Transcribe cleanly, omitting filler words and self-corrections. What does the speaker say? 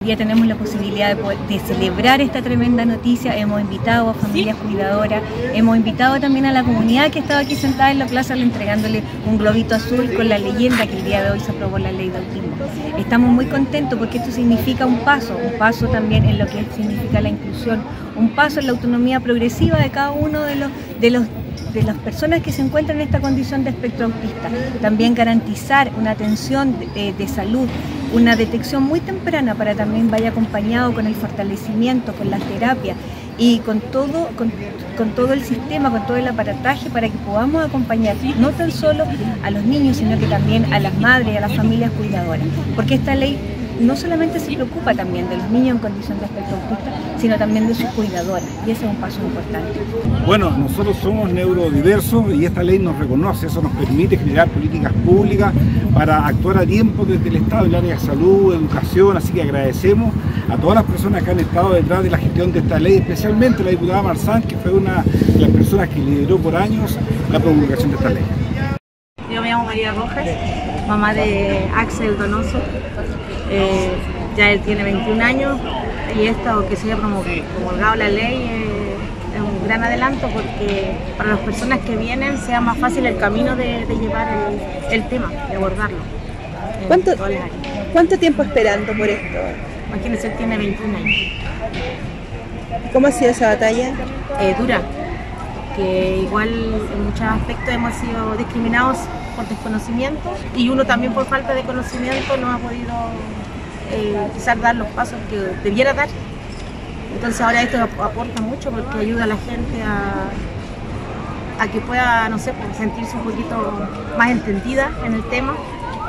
Ya tenemos la posibilidad de celebrar esta tremenda noticia. Hemos invitado a familias cuidadoras, hemos invitado también a la comunidad que estaba aquí sentada en la plaza entregándole un globito azul con la leyenda que el día de hoy se aprobó la ley de autismo. Estamos muy contentos porque esto significa un paso también en lo que significa la inclusión, un paso en la autonomía progresiva de cada uno de las personas que se encuentran en esta condición de espectro autista. También garantizar una atención de salud, una detección muy temprana para también vaya acompañado con el fortalecimiento, con las terapias y con todo el sistema, con todo el aparataje para que podamos acompañar no tan solo a los niños, sino que también a las madres y a las familias cuidadoras. Porque esta ley no solamente se preocupa también de los niños en condición de espectro autista, sino también de sus cuidadoras, y ese es un paso importante. Bueno, nosotros somos neurodiversos y esta ley nos reconoce, eso nos permite generar políticas públicas para actuar a tiempo desde el Estado en el área de salud, educación, así que agradecemos a todas las personas que han estado detrás de la gestión de esta ley, especialmente la diputada Marzán, que fue una de las personas que lideró por años la promulgación de esta ley. Yo me llamo María Rojas, mamá de Axel Donoso. Ya él tiene 21 años y esto que se haya promulgado la ley es un gran adelanto porque para las personas que vienen sea más fácil el camino de llevar el tema, de abordarlo. ¿Cuánto tiempo esperando por esto? Imagínense, él tiene 21 años. ¿Cómo ha sido esa batalla? Dura, que igual en muchos aspectos hemos sido discriminados por desconocimiento y uno también por falta de conocimiento no ha podido quizás dar los pasos que debiera dar. Entonces ahora esto aporta mucho porque ayuda a la gente a que pueda, no sé, sentirse un poquito más entendida en el tema.